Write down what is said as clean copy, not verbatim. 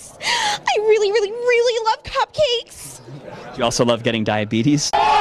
cupcakes. I really, really, really love cupcakes. Do you also love getting diabetes?